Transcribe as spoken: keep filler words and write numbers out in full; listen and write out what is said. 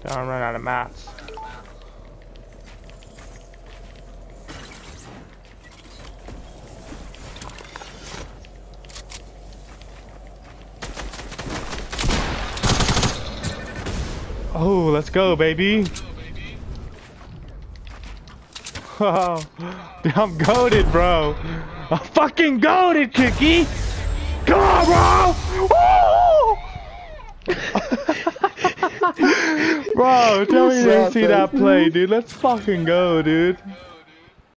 Don't run out of mats. Oh, let's go, baby. Oh, I'm goated, bro. I'm fucking goated, Kiki. Come on, bro. Bro, tell me you didn't see that play, dude. Let's fucking go, dude.